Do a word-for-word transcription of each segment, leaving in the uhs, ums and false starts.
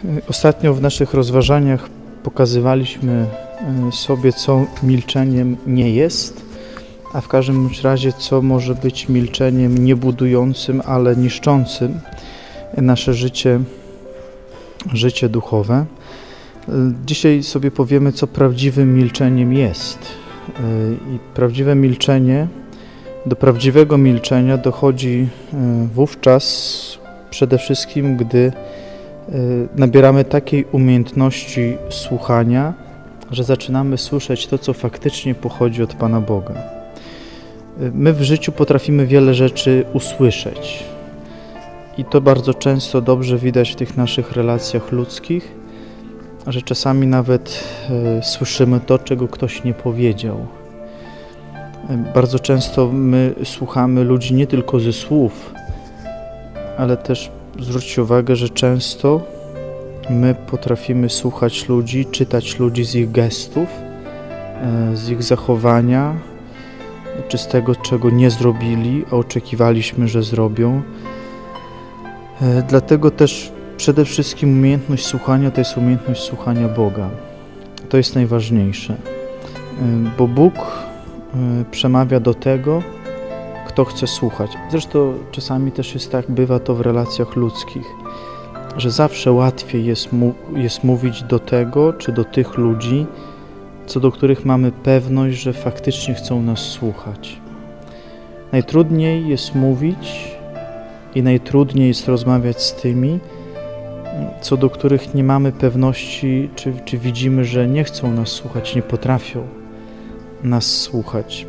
Ostatnio w naszych rozważaniach pokazywaliśmy sobie, co milczeniem nie jest, a w każdym razie, co może być milczeniem niebudującym, ale niszczącym nasze życie, życie duchowe. Dzisiaj sobie powiemy, co prawdziwym milczeniem jest. I prawdziwe milczenie, do prawdziwego milczenia dochodzi wówczas przede wszystkim, gdy nabieramy takiej umiejętności słuchania, że zaczynamy słyszeć to, co faktycznie pochodzi od Pana Boga. My w życiu potrafimy wiele rzeczy usłyszeć i to bardzo często dobrze widać w tych naszych relacjach ludzkich, że czasami nawet e, słyszymy to, czego ktoś nie powiedział. Bardzo często my słuchamy ludzi nie tylko ze słów, ale też zwróćcie uwagę, że często my potrafimy słuchać ludzi, czytać ludzi z ich gestów, z ich zachowania, czy z tego, czego nie zrobili, a oczekiwaliśmy, że zrobią. Dlatego też przede wszystkim umiejętność słuchania to jest umiejętność słuchania Boga. To jest najważniejsze, bo Bóg przemawia do tego, kto chce słuchać. Zresztą czasami też jest tak, bywa to w relacjach ludzkich, że zawsze łatwiej jest, mu, jest mówić do tego, czy do tych ludzi, co do których mamy pewność, że faktycznie chcą nas słuchać. Najtrudniej jest mówić i najtrudniej jest rozmawiać z tymi, co do których nie mamy pewności, czy, czy widzimy, że nie chcą nas słuchać, nie potrafią nas słuchać.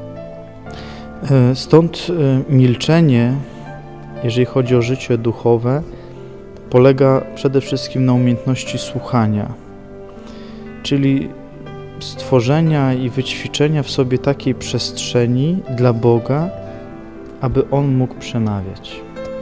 Stąd milczenie, jeżeli chodzi o życie duchowe, polega przede wszystkim na umiejętności słuchania, czyli stworzenia i wyćwiczenia w sobie takiej przestrzeni dla Boga, aby On mógł przemawiać.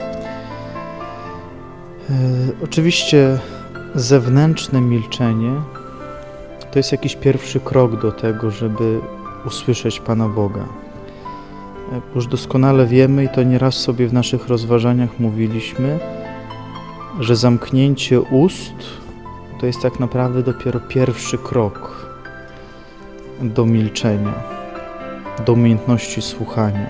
E, oczywiście zewnętrzne milczenie to jest jakiś pierwszy krok do tego, żeby usłyszeć Pana Boga. Już doskonale wiemy, i to nieraz sobie w naszych rozważaniach mówiliśmy, że zamknięcie ust to jest tak naprawdę dopiero pierwszy krok do milczenia, do umiejętności słuchania.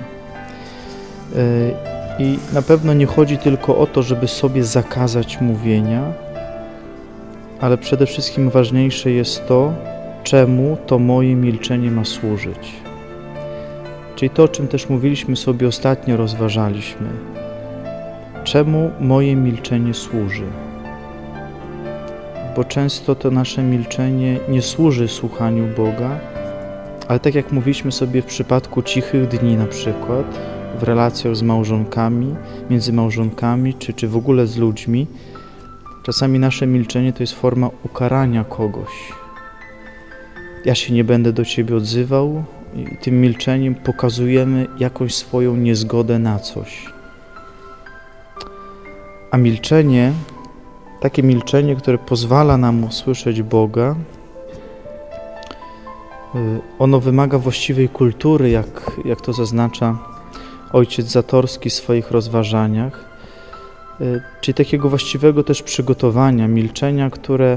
I na pewno nie chodzi tylko o to, żeby sobie zakazać mówienia, ale przede wszystkim ważniejsze jest to, czemu to moje milczenie ma służyć. Czyli to, o czym też mówiliśmy sobie ostatnio, rozważaliśmy. Czemu moje milczenie służy? Bo często to nasze milczenie nie służy słuchaniu Boga, ale tak jak mówiliśmy sobie w przypadku cichych dni na przykład, w relacjach z małżonkami, między małżonkami, czy, czy w ogóle z ludźmi, czasami nasze milczenie to jest forma ukarania kogoś. Ja się nie będę do Ciebie odzywał i tym milczeniem pokazujemy jakąś swoją niezgodę na coś. A milczenie, takie milczenie, które pozwala nam usłyszeć Boga, ono wymaga właściwej kultury, jak, jak to zaznacza ojciec Zatorski w swoich rozważaniach, czyli takiego właściwego też przygotowania, milczenia, które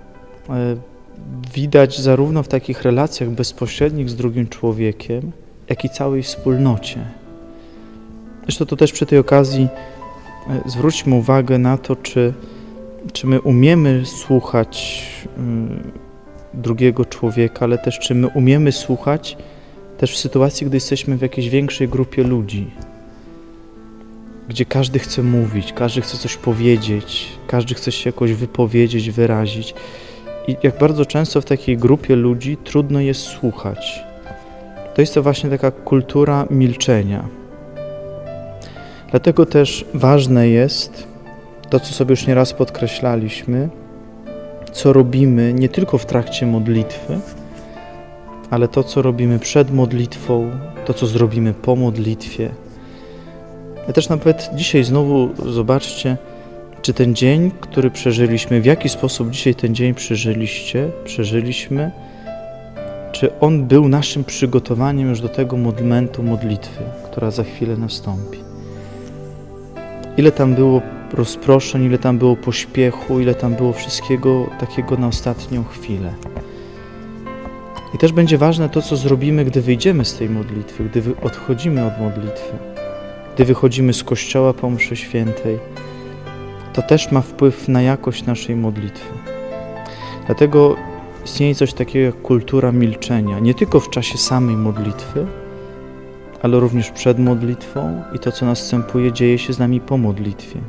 widać zarówno w takich relacjach bezpośrednich z drugim człowiekiem, jak i całej wspólnocie. Zresztą to też przy tej okazji zwróćmy uwagę na to, czy, czy my umiemy słuchać drugiego człowieka, ale też czy my umiemy słuchać też w sytuacji, gdy jesteśmy w jakiejś większej grupie ludzi, gdzie każdy chce mówić, każdy chce coś powiedzieć, każdy chce się jakoś wypowiedzieć, wyrazić. I jak bardzo często w takiej grupie ludzi trudno jest słuchać. To jest to właśnie taka kultura milczenia. Dlatego też ważne jest to, co sobie już nieraz podkreślaliśmy, co robimy nie tylko w trakcie modlitwy, ale to, co robimy przed modlitwą, to, co zrobimy po modlitwie. Ja też nawet dzisiaj znowu zobaczcie, czy ten dzień, który przeżyliśmy, w jaki sposób dzisiaj ten dzień przeżyliście, przeżyliśmy, czy on był naszym przygotowaniem już do tego momentu modlitwy, która za chwilę nastąpi. ile tam było rozproszeń, ile tam było pośpiechu, ile tam było wszystkiego takiego na ostatnią chwilę. I też będzie ważne to, co zrobimy, gdy wyjdziemy z tej modlitwy, gdy odchodzimy od modlitwy, gdy wychodzimy z kościoła po mszy świętej. To też ma wpływ na jakość naszej modlitwy. Dlatego istnieje coś takiego jak kultura milczenia, nie tylko w czasie samej modlitwy, ale również przed modlitwą i to, co następuje, dzieje się z nami po modlitwie.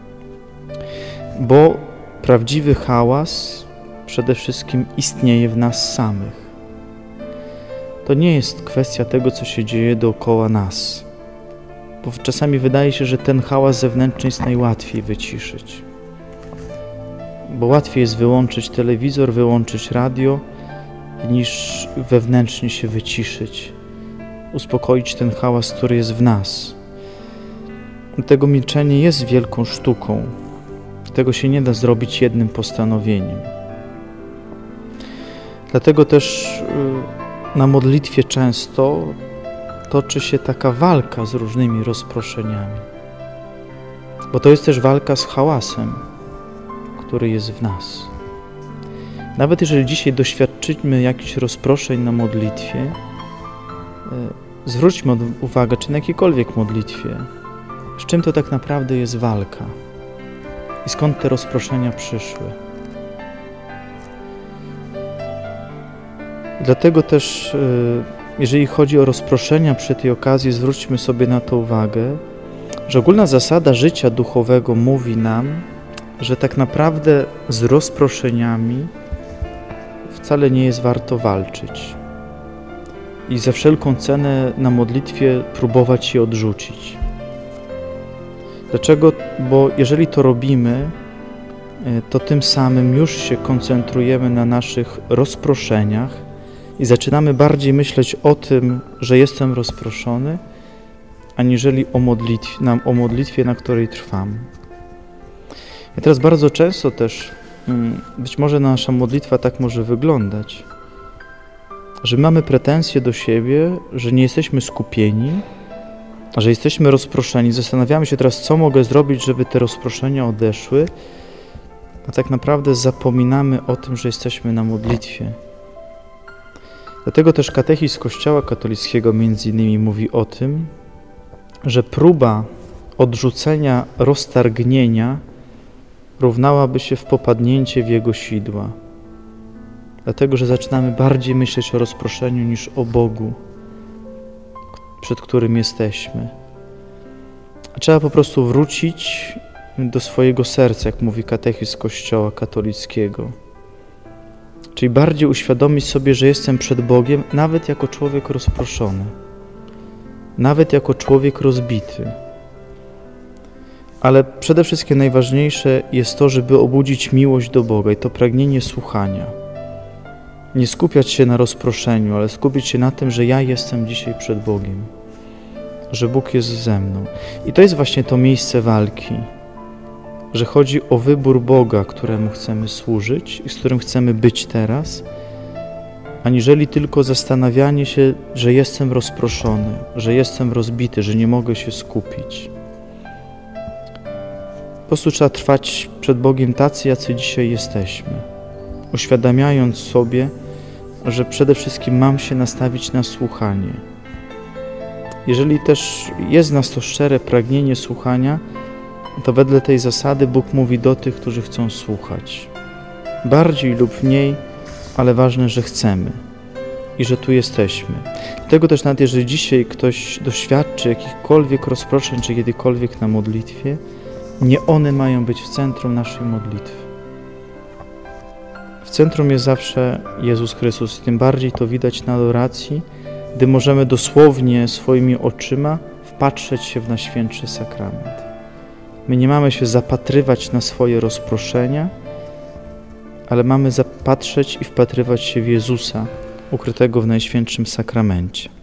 Bo prawdziwy hałas przede wszystkim istnieje w nas samych. To nie jest kwestia tego, co się dzieje dookoła nas. Bo czasami wydaje się, że ten hałas zewnętrzny jest najłatwiej wyciszyć. Bo łatwiej jest wyłączyć telewizor, wyłączyć radio, niż wewnętrznie się wyciszyć. Uspokoić ten hałas, który jest w nas. Dlatego milczenie jest wielką sztuką. Tego się nie da zrobić jednym postanowieniem. Dlatego też na modlitwie często toczy się taka walka z różnymi rozproszeniami. Bo to jest też walka z hałasem, który jest w nas. Nawet jeżeli dzisiaj doświadczymy jakichś rozproszeń na modlitwie, zwróćmy uwagę, czy na jakiejkolwiek modlitwie, z czym to tak naprawdę jest walka i skąd te rozproszenia przyszły. Dlatego też, jeżeli chodzi o rozproszenia przy tej okazji, zwróćmy sobie na to uwagę, że ogólna zasada życia duchowego mówi nam, że tak naprawdę z rozproszeniami wcale nie jest warto walczyć i za wszelką cenę na modlitwie próbować je odrzucić. Dlaczego? Bo jeżeli to robimy, to tym samym już się koncentrujemy na naszych rozproszeniach i zaczynamy bardziej myśleć o tym, że jestem rozproszony, aniżeli o modlitwie, na, o modlitwie, na której trwam. I teraz bardzo często też, być może nasza modlitwa tak może wyglądać, że mamy pretensje do siebie, że nie jesteśmy skupieni, że jesteśmy rozproszeni. Zastanawiamy się teraz, co mogę zrobić, żeby te rozproszenia odeszły, a tak naprawdę zapominamy o tym, że jesteśmy na modlitwie. Dlatego też katechizm Kościoła katolickiego między innymi mówi o tym, że próba odrzucenia roztargnienia równałaby się w popadnięcie w jego sidła. Dlatego, że zaczynamy bardziej myśleć o rozproszeniu niż o Bogu, przed którym jesteśmy. A trzeba po prostu wrócić do swojego serca, jak mówi katechizm Kościoła katolickiego. Czyli bardziej uświadomić sobie, że jestem przed Bogiem, nawet jako człowiek rozproszony, nawet jako człowiek rozbity. Ale przede wszystkim najważniejsze jest to, żeby obudzić miłość do Boga i to pragnienie słuchania. Nie skupiać się na rozproszeniu, ale skupić się na tym, że ja jestem dzisiaj przed Bogiem, że Bóg jest ze mną. I to jest właśnie to miejsce walki, że chodzi o wybór Boga, któremu chcemy służyć i z którym chcemy być teraz, aniżeli tylko zastanawianie się, że jestem rozproszony, że jestem rozbity, że nie mogę się skupić. Po prostu trzeba trwać przed Bogiem tacy, jacy dzisiaj jesteśmy, uświadamiając sobie, że przede wszystkim mam się nastawić na słuchanie. Jeżeli też jest w nas to szczere pragnienie słuchania, to wedle tej zasady Bóg mówi do tych, którzy chcą słuchać. Bardziej lub mniej, ale ważne, że chcemy i że tu jesteśmy. Dlatego też nawet jeżeli dzisiaj ktoś doświadczy jakichkolwiek rozproszeń, czy kiedykolwiek na modlitwie, nie one mają być w centrum naszej modlitwy. W centrum jest zawsze Jezus Chrystus. Tym bardziej to widać na adoracji, gdy możemy dosłownie swoimi oczyma wpatrzeć się w Najświętszy Sakrament. My nie mamy się zapatrywać na swoje rozproszenia, ale mamy zapatrzeć i wpatrywać się w Jezusa, ukrytego w Najświętszym Sakramencie.